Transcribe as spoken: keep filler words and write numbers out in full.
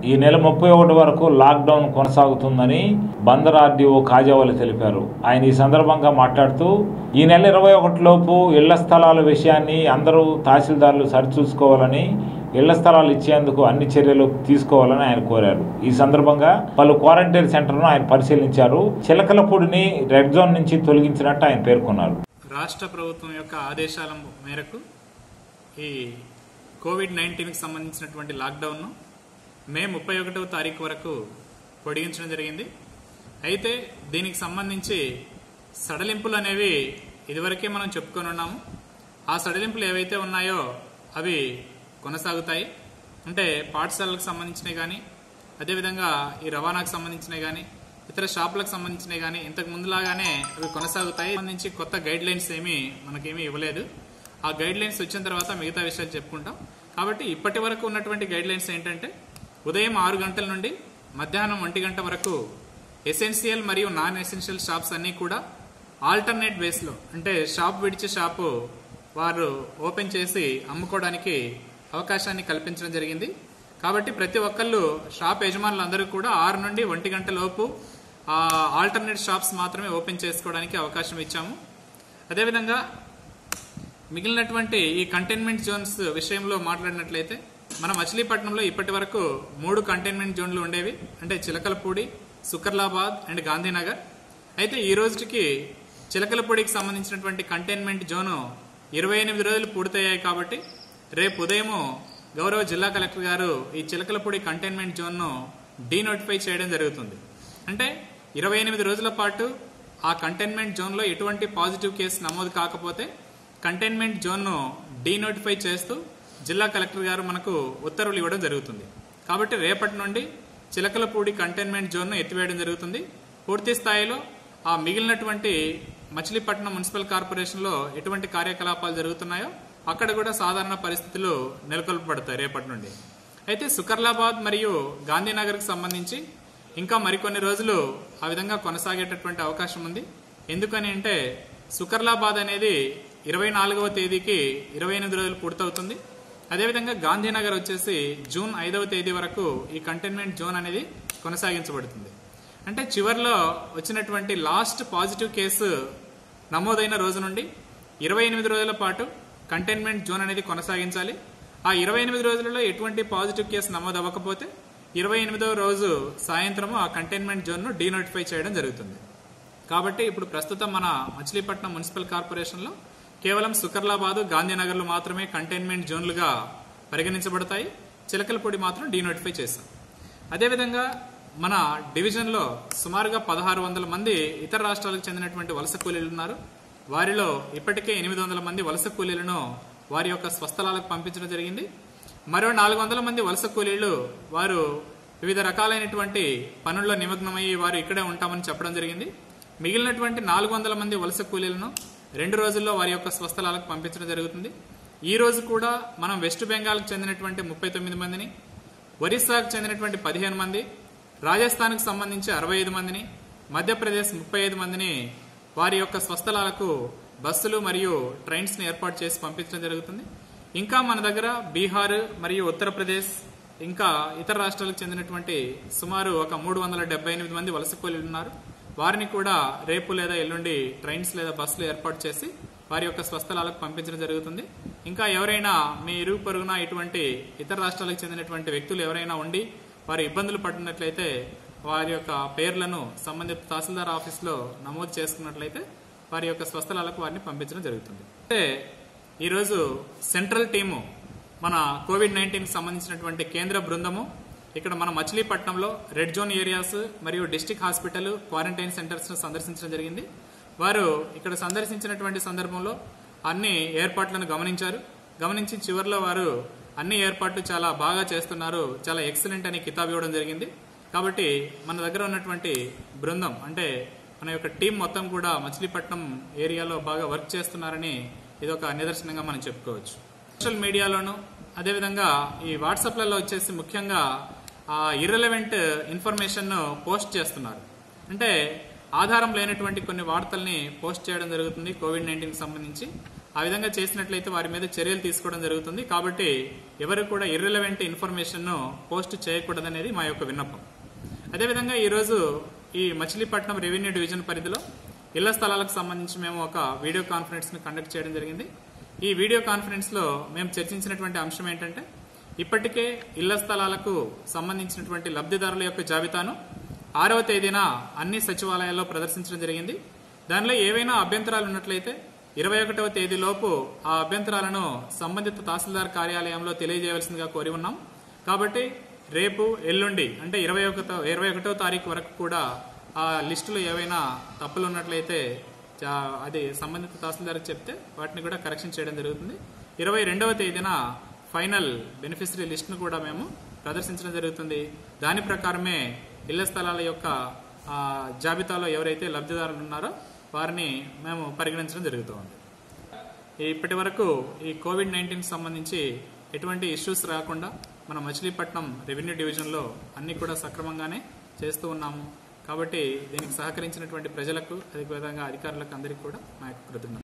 ఈ నెల ముప్పై ఒకటి వరకు లాక్డౌన్ కొనసాగుతుందని బందర్ ఆర్డీఓ కాజావలి తెలిపారు. ఆయన ఈ సందర్భంగా మాట్లాడుతూ ఈ నెల ఇరవై ఒకటి లోపు ఇళ్ల స్థలాల విషయాన్ని అందరూ తహసీల్దార్లు సరిచూసుకోవాలని, ఇళ్ల స్థలాలు ఇచ్చేందుకు అన్ని చర్యలు తీసుకోవాలని ఆయన కోరారు. ఈ సందర్భంగా పలు క్వారంటైన్ సెంటర్ను ఆయన పరిశీలించారు. చిలకలపూడిని రెడ్ జోన్ నుంచి తొలగించినట్టు ఆయన పేర్కొన్నారు. రాష్ట్ర ప్రభుత్వం యొక్క ఆదేశాల మేరకు ఈ కోవిడ్ నైన్టీన్కి సంబంధించినటువంటి లాక్డౌన్ను మే ముప్పై ఒకటవ తారీఖు వరకు పొడిగించడం జరిగింది. అయితే దీనికి సంబంధించి సడలింపులు అనేవి ఇదివరకే మనం చెప్పుకొని ఉన్నాము. ఆ సడలింపులు ఏవైతే ఉన్నాయో అవి కొనసాగుతాయి. అంటే పాఠశాలలకు సంబంధించినవి కానీ, అదేవిధంగా ఈ రవాణాకు సంబంధించినవి కానీ, ఇతర షాపులకు సంబంధించినవి కానీ ఇంతకు ముందులాగానే అవి కొనసాగుతాయి. సంబంధించి కొత్త గైడ్ లైన్స్ ఏమీ మనకేమీ ఇవ్వలేదు. ఆ గైడ్ లైన్స్ వచ్చిన తర్వాత మిగతా విషయాలు చెప్పుకుంటాం. కాబట్టి ఇప్పటి వరకు ఉన్నటువంటి గైడ్ లైన్స్ ఏంటంటే, ఉదయం ఆరు గంటల నుండి మధ్యాహ్నం ఒంటి గంట వరకు ఎసెన్షియల్ మరియు నాన్ ఎసెన్షియల్ షాప్స్ అన్నీ కూడా ఆల్టర్నేట్ వేస్లో, అంటే షాప్ విడిచి షాపు వారు ఓపెన్ చేసి అమ్ముకోవడానికి అవకాశాన్ని కల్పించడం జరిగింది. కాబట్టి ప్రతి ఒక్కళ్ళు షాప్ యజమానులు అందరూ కూడా ఆరు నుండి ఒంటి గంట లోపు ఆల్టర్నేట్ షాప్స్ మాత్రమే ఓపెన్ చేసుకోవడానికి అవకాశం ఇచ్చాము. అదేవిధంగా మిగిలినటువంటి ఈ కంటైన్మెంట్ జోన్స్ విషయంలో మాట్లాడినట్లయితే, మన మచిలీపట్నంలో ఇప్పటి వరకు మూడు కంటైన్మెంట్ జోన్లు ఉండేవి. అంటే చిలకలపూడి, సుకర్లాబాద్ అండ్ గాంధీనగర్. అయితే ఈ రోజుకి చిలకలపూడికి సంబంధించినటువంటి కంటైన్మెంట్ జోను ఇరవై ఎనిమిది రోజులు పూర్తయ్యాయి. కాబట్టి రేపు ఉదయము గౌరవ జిల్లా కలెక్టర్ గారు ఈ చిలకలపూడి కంటైన్మెంట్ జోన్ను డీనోటిఫై చేయడం జరుగుతుంది. అంటే ఇరవై ఎనిమిది రోజుల పాటు ఆ కంటైన్మెంట్ జోన్లో ఎటువంటి పాజిటివ్ కేసు నమోదు కాకపోతే కంటైన్మెంట్ జోన్ను డీనోటిఫై చేస్తూ జిల్లా కలెక్టర్ గారు మనకు ఉత్తర్వులు ఇవ్వడం జరుగుతుంది. కాబట్టి రేపటి నుండి చిలకలపూడి కంటైన్మెంట్ జోన్ను ఎత్తివేయడం జరుగుతుంది. పూర్తి స్థాయిలో ఆ మిగిలినటువంటి మచిలీపట్నం మున్సిపల్ కార్పొరేషన్లో ఎటువంటి కార్యకలాపాలు జరుగుతున్నాయో అక్కడ కూడా సాధారణ పరిస్థితులు నెలకొల్పబడతాయి రేపటి నుండి. అయితే సుకర్లాబాద్ మరియు గాంధీనగర్కి సంబంధించి ఇంకా మరికొన్ని రోజులు ఆ విధంగా కొనసాగేటటువంటి అవకాశం ఉంది. ఎందుకని అంటే సుకర్లాబాద్ అనేది ఇరవై నాలుగవ తేదీకి ఇరవై ఎనిమిది రోజులు పూర్తవుతుంది. అదేవిధంగా గాంధీనగర్ వచ్చేసి జూన్ ఐదవ తేదీ వరకు ఈ కంటైన్మెంట్ జోన్ అనేది కొనసాగించబడుతుంది. అంటే చివరిలో వచ్చినటువంటి లాస్ట్ పాజిటివ్ కేసు నమోదైన రోజు నుండి ఇరవై ఎనిమిది రోజుల పాటు కంటైన్మెంట్ జోన్ అనేది కొనసాగించాలి. ఆ ఇరవై ఎనిమిది రోజులలో ఎటువంటి పాజిటివ్ కేసు నమోదు అవ్వకపోతే ఇరవై ఎనిమిదవ రోజు సాయంత్రము ఆ కంటైన్మెంట్ జోన్ను డీనోటిఫై చేయడం జరుగుతుంది. కాబట్టి ఇప్పుడు ప్రస్తుతం మన మచిలీపట్నం మున్సిపల్ కార్పొరేషన్లో కేవలం సుకర్లాబాదు, గాంధీనగర్లు మాత్రమే కంటైన్మెంట్ జోన్లుగా పరిగణించబడతాయి. చిలకలపూడి మాత్రం డీనోటిఫై చేశాం. అదేవిధంగా మన డివిజన్లో సుమారుగా పదహారు వందల మంది ఇతర రాష్ట్రాలకు చెందినటువంటి వలస కూలీలు ఉన్నారు. వారిలో ఇప్పటికే ఎనిమిది వందల మంది వలస కూలీలను వారి యొక్క స్వస్థలాలకు పంపించడం జరిగింది. మరో నాలుగు వందల మంది వలస కూలీలు వారు వివిధ రకాలైనటువంటి పనుల్లో నిమగ్నమయ్యి వారు ఇక్కడే ఉంటామని చెప్పడం జరిగింది. మిగిలినటువంటి నాలుగు వందల మంది వలస కూలీలను రెండు రోజుల్లో వారి యొక్క స్వస్థలాలకు పంపించడం జరుగుతుంది. ఈ రోజు కూడా మనం వెస్ట్ బెంగాల్కి చెందినటువంటి ముప్పై తొమ్మిది మందిని, ఒరిస్సాకు చెందినటువంటి పదిహేను మంది, రాజస్థాన్కు సంబంధించి అరవై ఐదు మందిని, మధ్యప్రదేశ్ ముప్పై ఐదు మందిని వారి యొక్క స్వస్థలాలకు బస్సులు మరియు ట్రైన్స్ని ఏర్పాటు చేసి పంపించడం జరుగుతుంది. ఇంకా మన దగ్గర బీహార్ మరియు ఉత్తరప్రదేశ్ ఇంకా ఇతర రాష్ట్రాలకు చెందినటువంటి సుమారు ఒక మూడు వందల డెబ్బై ఎనిమిది మంది వలస కూలీలు ఉన్నారు. వారిని కూడా రేపు లేదా ఎల్లుండి ట్రైన్స్ లేదా బస్సులు ఏర్పాటు చేసి వారి యొక్క స్వస్థలాలకు పంపించడం జరుగుతుంది. ఇంకా ఎవరైనా మీ ఇరుగు పొరుగున ఇటువంటి ఇతర రాష్ట్రాలకు చెందినటువంటి వ్యక్తులు ఎవరైనా ఉండి వారు ఇబ్బందులు పడుతున్నట్లయితే వారి యొక్క పేర్లను సంబంధిత తహసీల్దార్ ఆఫీస్లో నమోదు చేసుకున్నట్లయితే వారి యొక్క స్వస్థలాలకు వారిని పంపించడం జరుగుతుంది. అంటే ఈరోజు సెంట్రల్ టీము మన కోవిడ్ నైన్టీన్కి సంబంధించినటువంటి కేంద్ర బృందము ఇక్కడ మన మచిలీపట్నంలో రెడ్ జోన్ ఏరియాస్ మరియు డిస్టిక్ హాస్పిటల్, క్వారంటైన్ సెంటర్స్ ను సందర్శించడం జరిగింది. వారు ఇక్కడ సందర్శించినటువంటి సందర్భంలో అన్ని ఏర్పాట్లను గమనించారు. గమనించి చివరిలో వారు అన్ని ఏర్పాట్లు చాలా బాగా చేస్తున్నారు, చాలా ఎక్సలెంట్ అని కితాబు ఇవ్వడం జరిగింది. కాబట్టి మన దగ్గర ఉన్నటువంటి బృందం అంటే మన యొక్క టీం మొత్తం కూడా మచిలీపట్నం ఏరియాలో బాగా వర్క్ చేస్తున్నారని ఇదొక నిదర్శనంగా మనం చెప్పుకోవచ్చు. సోషల్ మీడియాలోను అదేవిధంగా ఈ వాట్సాప్లలో వచ్చేసి ముఖ్యంగా ఇర్రెలవెంట్ ఇన్ఫర్మేషన్ పోస్ట్ చేస్తున్నారు. అంటే ఆధారం లేనటువంటి కొన్ని వార్తల్ని పోస్ట్ చేయడం జరుగుతుంది కోవిడ్ నైన్టీన్ కి సంబంధించి. ఆ విధంగా చేసినట్లయితే వారి మీద చర్యలు తీసుకోవడం జరుగుతుంది. కాబట్టి ఎవరు కూడా ఇర్రెలవెంట్ ఇన్ఫర్మేషన్ ను పోస్ట్ చేయకూడదనేది మా యొక్క విన్నపం. అదేవిధంగా ఈరోజు ఈ మచిలీపట్నం రెవెన్యూ డివిజన్ పరిధిలో ఇళ్ల స్థలాలకు సంబంధించి మేము ఒక వీడియో కాన్ఫరెన్స్ ను కండక్ట్ చేయడం జరిగింది. ఈ వీడియో కాన్ఫరెన్స్ లో మేము చర్చించినటువంటి అంశం ఏంటంటే, ఇప్పటికే ఇళ్ల స్థలాలకు సంబంధించినటువంటి లబ్ధిదారుల యొక్క జాబితాను ఆరవ తేదీన అన్ని సచివాలయాల్లో ప్రదర్శించడం జరిగింది. దానిలో ఏవైనా అభ్యంతరాలు ఉన్నట్లయితే ఇరవై ఒకటవ తేదీలోపు ఆ అభ్యంతరాలను సంబంధిత తహసీల్దార్ కార్యాలయంలో తెలియజేయవలసిందిగా కోరి ఉన్నాం. కాబట్టి రేపు ఎల్లుండి అంటే ఇరవై ఒకటో ఇరవై ఒకటో తారీఖు వరకు కూడా ఆ లిస్టులో ఏవైనా తప్పులు ఉన్నట్లయితే అది సంబంధిత తహసీల్దార్కి చెప్తే వాటిని కూడా కరెక్షన్ చేయడం జరుగుతుంది. ఇరవై రెండవ తేదీన ఫైనల్ బెనిఫిషరీ లిస్టును కూడా మేము ప్రదర్శించడం జరుగుతుంది. దాని ప్రకారమే ఇళ్ల స్థలాల యొక్క జాబితాలో ఎవరైతే లబ్ధిదారులు ఉన్నారో వారిని మేము పరిగణించడం జరుగుతుంది. ఇప్పటి వరకు ఈ కోవిడ్ నైన్టీన్ సంబంధించి ఎటువంటి ఇష్యూస్ రాకుండా మన మచిలీపట్నం రెవెన్యూ డివిజన్లో అన్ని కూడా సక్రమంగానే చేస్తూ ఉన్నాము. కాబట్టి దీనికి సహకరించినటువంటి ప్రజలకు అదేవిధంగా అధికారులకు అందరికీ కూడా మా యొక్క కృతజ్ఞతలు.